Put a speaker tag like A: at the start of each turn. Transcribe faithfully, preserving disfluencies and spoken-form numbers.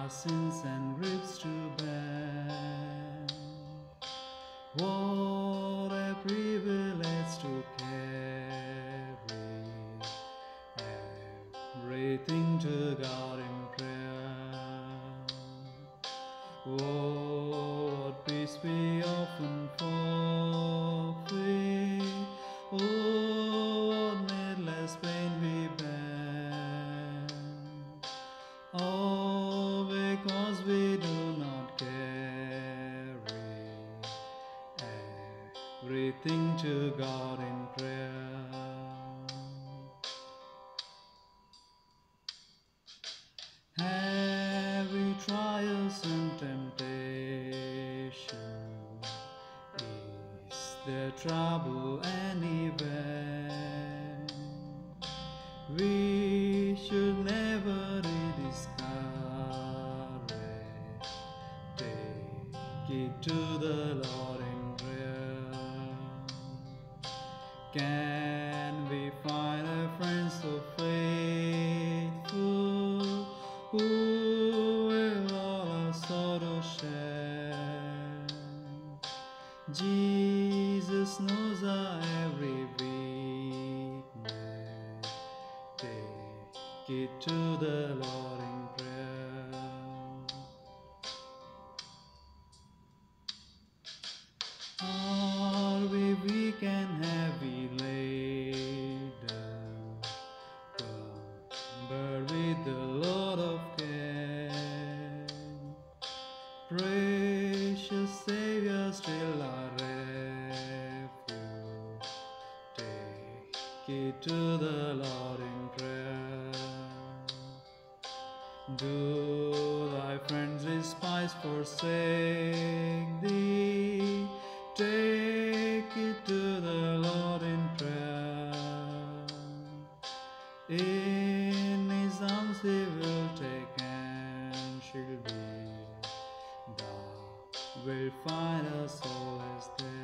A: our sins and griefs to bear. What a privilege to carry everything to God in prayer. Oh, what peace we often forfeit. Oh, what needless pain we bear. Oh, because we do not carry everything to God in prayer. Heavy trials and temptation, is there trouble anywhere? We should never be discouraged. Take it to the Lord in prayer. Can we find a friend so faithful, who will all our sorrow share? Jesus knows our every weakness. Take it to the Lord in prayer. Are we weak and heavy laden, cumbered with the load of care? Precious Savior, still our refuge. Take it to the Lord in prayer. Do thy friends despise, forsake thee? Take it to the Lord in prayer. In his arms he will take and shield thee. Thou wilt find a solace there.